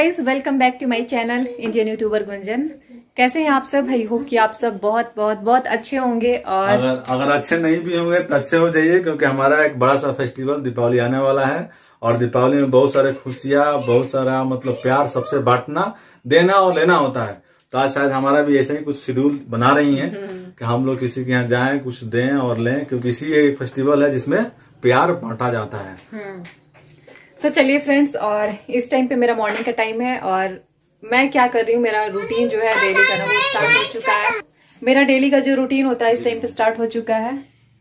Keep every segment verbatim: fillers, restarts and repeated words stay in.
Guys, welcome back to my channel Indian YouTuber Gunjan. कैसे हैं आप सब? आई होप कि आप सब बहुत बहुत बहुत अच्छे होंगे। और अगर अगर अच्छे नहीं भी होंगे तो अच्छे हो जाइए, क्योंकि हमारा एक बड़ा सा फेस्टिवल दीपावली आने वाला है। और दीपावली में बहुत सारे खुशियां, बहुत सारा मतलब प्यार सबसे बांटना, देना और लेना होता है। तो आज शायद हमारा भी ऐसे ही कुछ शेड्यूल बना रही हैं कि हम लोग किसी के यहाँ जाएं, कुछ दें और लें, क्योंकि इसी एक फेस्टिवल है जिसमें प्यार बांटा जाता है। तो चलिए फ्रेंड्स, और इस टाइम पे मेरा मॉर्निंग का टाइम है और मैं क्या कर रही हूँ, मेरा रूटीन जो है डेली का ना वो स्टार्ट हो चुका है। मेरा डेली का जो रूटीन होता है इस टाइम पे स्टार्ट हो चुका है।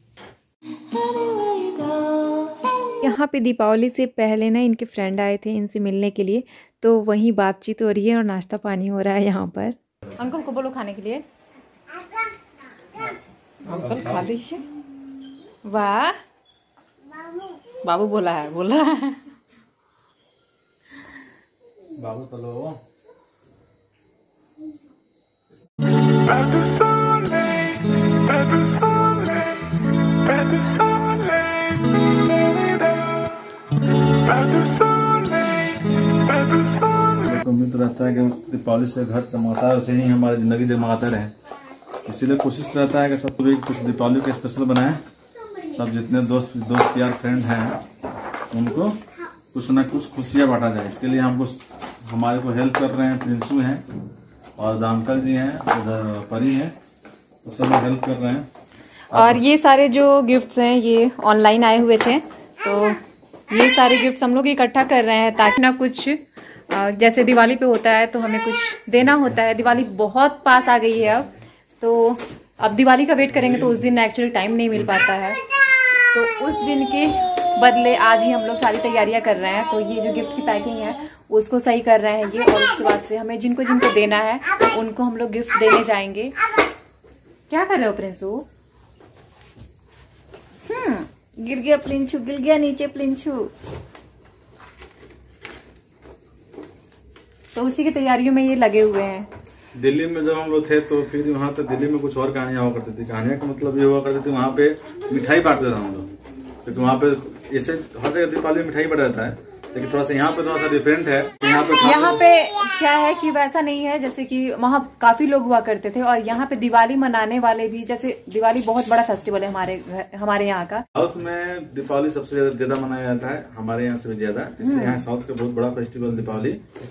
यहाँ पे दीपावली से पहले ना इनके फ्रेंड आए थे इनसे मिलने के लिए, तो वही बातचीत हो रही है और नाश्ता पानी हो रहा है यहाँ पर। अंकल को बोलो खाने के लिए। अंकल खा लीजिए। वाह, बाबू बोला है, बोल रहा है बाबू चलो। उम्मीद रहता है कि दीपावली से घर चमकता है, वैसे ही हमारी जिंदगी जगमगाते रहे। इसीलिए कोशिश रहता है कि सब भी कुछ दीपावली के स्पेशल बनाए। सब जितने दोस्त दोस्त यार फ्रेंड हैं उनको कुछ ना कुछ खुशियाँ बांटा जाए। इसके लिए हमको हमारे को हेल्प कर रहे हैं प्रिंसू हैं और दामकल जी हैं, उधर परी हैं, तो सब हेल्प कर रहे हैं। और ये सारे जो गिफ्ट्स हैं ये ऑनलाइन आए हुए थे, तो ये सारे गिफ्ट्स हम लोग इकट्ठा कर रहे हैं ताकि ना कुछ जैसे दिवाली पे होता है तो हमें कुछ देना होता है। दिवाली बहुत पास आ गई है अब, तो अब दिवाली का वेट करेंगे तो उस दिन एक्चुअली टाइम नहीं मिल पाता है। तो उस दिन के बदले आज ही हम लोग सारी तैयारियां कर रहे हैं। तो ये जो गिफ्ट की पैकिंग है उसको सही कर रहे हैं ये, और उसके बाद से हमें जिनको जिनको देना है उनको हम लोग गिफ्ट देने जाएंगे। क्या कर रहे हो प्रिंसू? हम्म गिर गया प्लिंचू, गिर गया नीचे प्लिंचू। तो उसी की तैयारियों में ये लगे हुए हैं। दिल्ली में जब हम लोग थे तो फिर वहाँ तो दिल्ली में कुछ और कहानियां हुआ करती थी। कहानियां का मतलब ये हुआ करती थी, वहाँ पे मिठाई बांटते थे हम लोग। तो वहाँ पे ऐसे हर जगह दीपावली में मिठाई बट जाता है, लेकिन थोड़ा सा यहाँ पे थोड़ा सा डिफरेंट है। यहाँ पे यहाँ पे क्या है कि वैसा नहीं है जैसे कि वहाँ काफी लोग हुआ करते थे, और यहाँ पे दिवाली मनाने वाले भी, जैसे दिवाली बहुत बड़ा फेस्टिवल है हमारे हमारे यहाँ का। साउथ में दीपावली सबसे ज्यादा मनाया जाता है, हमारे यहाँ से भी ज्यादा, इसलिए यहाँ साउथ का बहुत बड़ा फेस्टिवल दीपावली।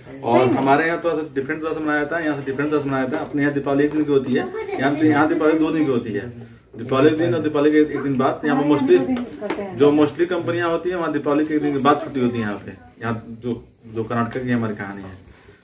और हमारे यहाँ थोड़ा सा डिफरेंट तरह से मनाया जाता है, यहाँ से डिफरेंट तरह से मनाया जाता है। अपने यहाँ दीपावली एक दिन की होती है, यहाँ पे यहाँ दीपावली दो दिन की होती है। दीपावली के दिन और दीपावली के एक दिन बाद। यहाँ पे मोस्टली जो मोस्टली कंपनियां होती है वहाँ दीपावली के एक दिन के बाद छुट्टी होती है। यहाँ पे यहाँ जो जो कर्नाटक की हमारी कहानी है,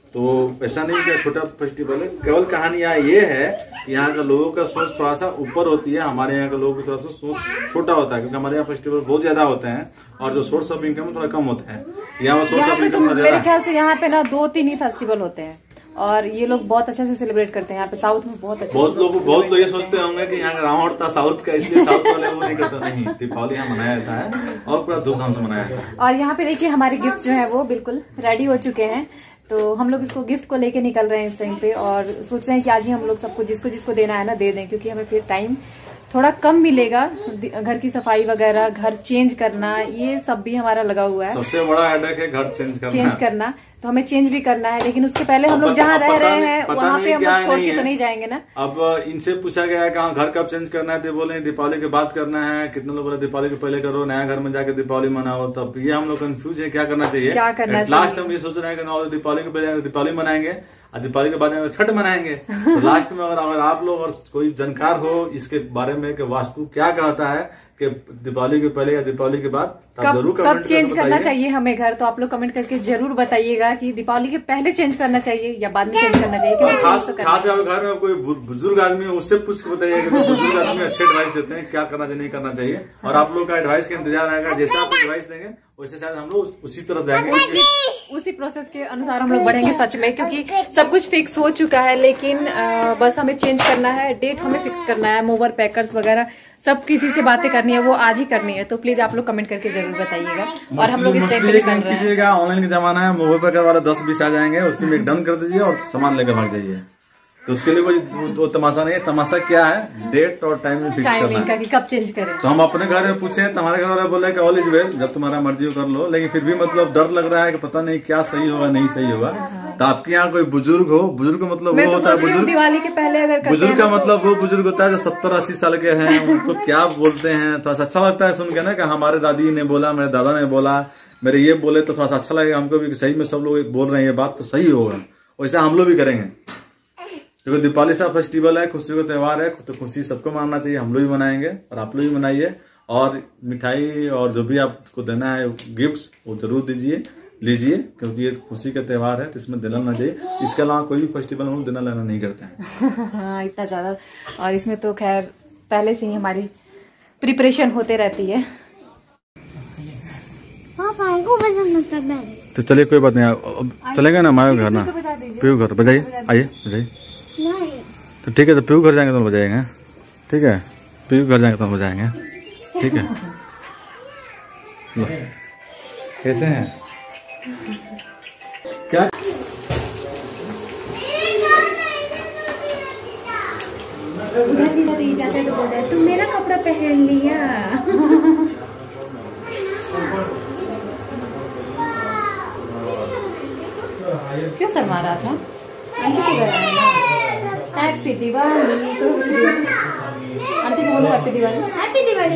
तो ऐसा नहीं कि छोटा फेस्टिवल है। केवल कहानी यहाँ ये है कि यहाँ का लोगों का सोच थोड़ा सा ऊपर होती है, हमारे यहाँ के लोगों की थोड़ा सा सोच छोटा होता है, क्योंकि हमारे यहाँ फेस्टिवल बहुत ज्यादा होते हैं और जो सोर्स ऑफ इनकम थोड़ा कम होता है। यहाँ सोर्स ऑफ इनकम मेरे ख्याल से यहाँ पे ना दो तीन ही फेस्टिवल होते हैं और ये लोग बहुत अच्छे से सेलिब्रेट करते हैं। यहाँ पे साउथ में बहुत अच्छे बहुत लोग बहुत लोग ये सोचते होंगे कि यहाँ का रावण था साउथ का, इसलिए साउथ वाले वो नहीं करते। नहीं, दीपावली यहाँ मनाया जाता है और पूरा धूमधाम से मनाया जाता है। और यहाँ पे देखिए हमारे गिफ्ट जो है वो बिल्कुल रेडी हो चुके हैं, तो हम लोग इसको गिफ्ट को लेके निकल रहे हैं इस टाइम पे, और सोच रहे हैं कि आज ही हम लोग सबको जिसको जिसको देना है ना दे दें, क्योंकि हमें फिर टाइम थोड़ा कम मिलेगा। घर की सफाई वगैरह, घर चेंज करना, ये सब भी हमारा लगा हुआ है। सबसे बड़ा हेडेक है घर चेंज करना। चेंज करना तो हमें चेंज भी करना है, लेकिन उसके पहले हम लोग जहाँ रह रहे हैं वहाँ पे हम लोग छोड़ के तो नहीं जाएंगे ना। अब इनसे पूछा गया है कि घर कब चेंज करना है, तो बोले दीपावली के बाद करना है। कितने लोग बोले दीपावली के पहले करो, नया घर में जाकर दीपावली मनाओ। तब ये हम लोग कंफ्यूज है क्या करना चाहिए, क्या करना चाहिए। लास्ट हम ये सोच रहे हैं कि दीपावली के पहले दीपावली मनाएंगे और दीपावली के बाद छठ मनाएंगे। तो लास्ट में अगर अगर आप लोग और कोई जानकार हो इसके बारे में कि वास्तु क्या कहता है कि दीपावली के पहले या दीपावली के बाद, कब, जरूर कब चेंज करना चाहिए हमें घर, तो आप लोग कमेंट करके जरूर बताइएगा कि दीपावली के पहले चेंज करना चाहिए या बाद में चेंज करना चाहिए। क्योंकि खास खास घर में कोई बुजुर्ग आदमी है उससे पूछ के बताइएगा, कि बुजुर्ग आदमी अच्छे एडवाइस देते हैं क्या करना चाहिए नहीं करना चाहिए। और आप लोग का एडवाइस का इंतजार रहेगा, जैसे आप एडवाइस देंगे वैसे शायद हम लोग उसी तरफ जाएंगे, उसी प्रोसेस के अनुसार हम लोग बढ़ेंगे सच में। क्योंकि सब कुछ फिक्स हो चुका है, लेकिन आ, बस हमें चेंज करना है, डेट हमें फिक्स करना है, मूवर पैकर्स वगैरह सब किसी से बातें करनी है वो आज ही करनी है। तो प्लीज आप लोग कमेंट करके जरूर बताइएगा। और हम लोग इस टाइम पे कर रहे हैं, ऑनलाइन का जमाना है, मूवर पैकर वाले दस बीस आ जाएंगे, उसी में डन कर दीजिए और सामान लेकर भाग जाइए। तो उसके लिए कोई वो तमाशा नहीं है। तमाशा क्या है, डेट और टाइमिंग फिक्स करना का कि कब चेंज करें। तो हम अपने घर में पूछे, तुम्हारे घर वाले बोले कि ऑल इज वेल, जब तुम्हारा मर्जी हो कर लो, लेकिन फिर भी मतलब डर लग रहा है कि पता नहीं क्या सही होगा नहीं सही होगा। तो आपके यहाँ कोई बुजुर्ग हो, बुजुर्ग मतलब वो होता है बुजुर्ग, दिवाली के पहले अगर बुजुर्ग का मतलब वो बुजुर्ग होता है जो सत्तर अस्सी साल के हैं, उनको क्या बोलते हैं थोड़ा सा अच्छा लगता है सुन के ना कि हमारे दादी ने बोला, मेरे दादा ने बोला, मेरे ये बोले, तो थोड़ा सा अच्छा लगेगा हमको भी सही में सब लोग बोल रहे हैं ये बात तो सही होगा। वैसा हम लोग भी करेंगे क्योंकि दीपावली सा फेस्टिवल है, खुशी का त्यौहार है, तो खुशी सबको मानना चाहिए। हम लोग भी मनाएंगे और आप लोग भी मनाइए, और मिठाई और जो भी आपको देना है गिफ्ट्स वो जरूर दीजिए, लीजिए, क्योंकि ये खुशी का त्यौहार है तो इसमें देना ना चाहिए। इसके अलावा कोई भी फेस्टिवल हम लोग देना लेना नहीं करते हैं। हाँ, इतना ज्यादा। और इसमें तो खैर पहले से ही हमारी प्रिपरेशन होते रहती है। तो चलिए कोई बात नहीं, अब चलेगा ना हमारे घर ना, पीयू घर बजाइए, आइए बजाइए। तो ठीक है, तो पीयू घर जाएंगे तो बजाएंगे, ठीक है, पीयू घर जाएंगे तो बजाएंगे, ठीक है। कैसे हैं क्या उधर भी नहीं जाता है तो बोलता है तुम मेरा कपड़ा पहन लिया। क्यों शर्मा रहा था? हैप्पी दिवाली, आंटी बोलो happy Diwali. Happy Diwali,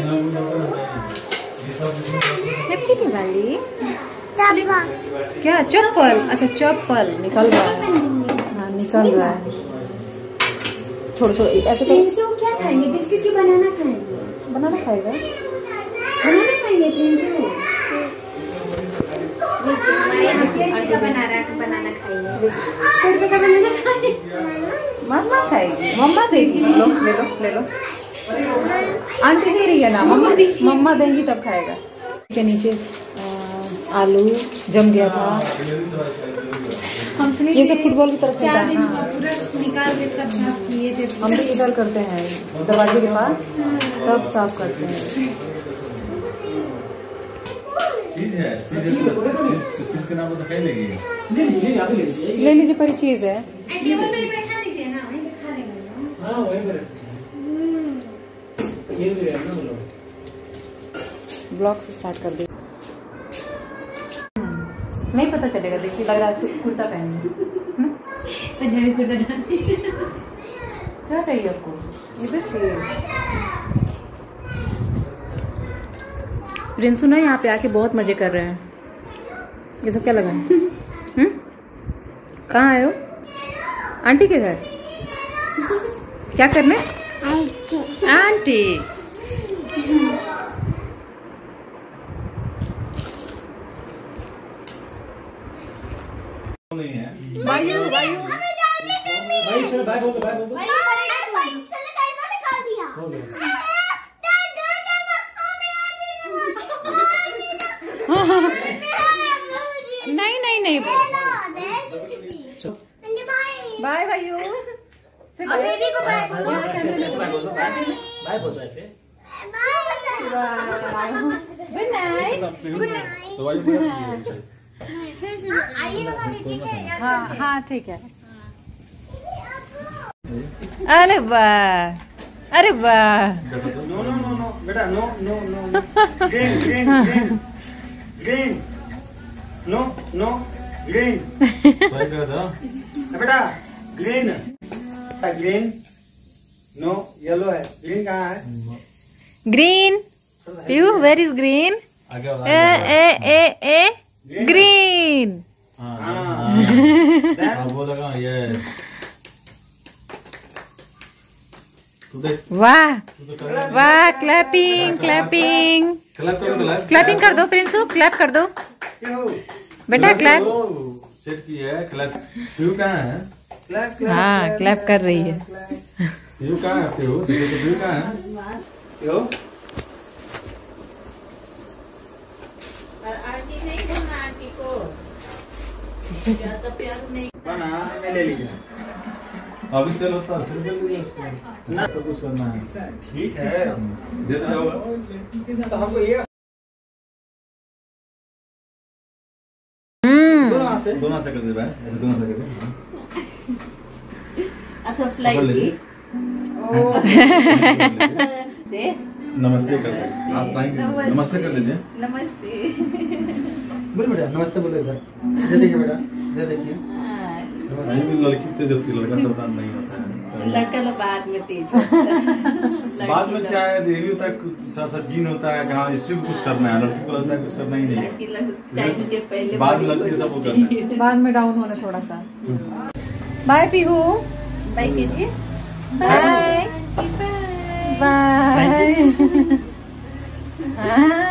happy Diwali. क्या चप्पल? अच्छा चप्पल निकल रहा है। हाँ निकल रहा है। छोड़ छोड़ ऐसे करो। क्या खाएंगे? बिस्किट की बनाना खाएंगे? बनाना खाएगा? बनाना खाएंगे प्रिंसू? बना रहा है, बनाना खाइए। का बनाना खाइए। मम्मा खाएगी, मम्मा देगी। लो ले लो ले लो, आंटी दे रही है ना, मम्मा मम्मा देंगी तब खाएगा। के नीचे आ, आलू जम गया था। ये सब फुटबॉल की तरफ चार दिन निकाल के हम भी इधर करते हैं दरवाजे के पास, तब साफ करते हैं। चीज है, चीज चीज के नाम तो ले लीजिए, पर चीज है। ब्लॉग से स्टार्ट कर दे, नहीं पता चलेगा। देखिए लग रहा है कुर्ता पहन, पंजाबी कुर्ता। क्या चाहिए आपको? ये प्रिंसू ना यहाँ पे आके बहुत मजे कर रहे हैं। ये सब क्या लगा है? हम्म, कहाँ आए हो? आंटी के घर क्या करने? आंटी नहीं है। वायु वायु भाई चलो बाय बोल दो, बाय बोल दो। नहीं नहीं नहीं, बाय भाइयों। बेबी को बाय बोलो, बाय बोल दो, बाय बोल दो ऐसे। Good night, good night. हाँ हाँ ठीक है। अरे वाह, अरे वाह। नो नो नो नो बेटा, no no no, green green green green, no no green बेटा, ग्रीन ग्रीन, नो येलो है, ग्रीन कहाँ है? Green Piyu, where is green? ए ए ए ए ग्रीन। वो लगा ये। वाह वाह, क्लैपिंग क्लैपिंग क्लैपिंग कर दो प्रिंसू, क्लैप कर दो बेटा, क्लैप। सेट की है क्लैप। पीयू कहाँ है? हाँ क्लैप कर रही है। पीयू कहाँ है? पीयू पीयू कहाँ है? पीयू आंटी नहीं बोलना, आंटी को ज्यादा प्यार नहीं मैं ले लीजिए। अभी सेल होता है, सेल कर लीजिए उसको ना, सब कुछ करना है। ठीक है, दे दो तो हमको ये दोनों से दोनों से कर दे भाई, ऐसे दोनों से कर दे। बटरफ्लाई की दे नमस्ते कर लीजिए आप थैंक नमस्ते कर लीजिए। नमस्ते। बोल बेटा नमस्ते बोलो इधर इधर देखिए बेटा इधर देखिए। नहीं भी लड़की तेज होती है, लड़का सावधान नहीं होता है। लड़का लोग बाद में तेज होता है। बाद में चाहे देवी होता है थोड़ा सा जीन होता है कि हाँ इससे भी कुछ करना है, लड़की को लगता है कुछ करना ही नहीं लड़की लोग टाइम के पहले बाद में लगती है सब वो करना है। बाद में डाउन होना थोड़ा सा। बाय पीहू। बाय कीजिए। Bye bye.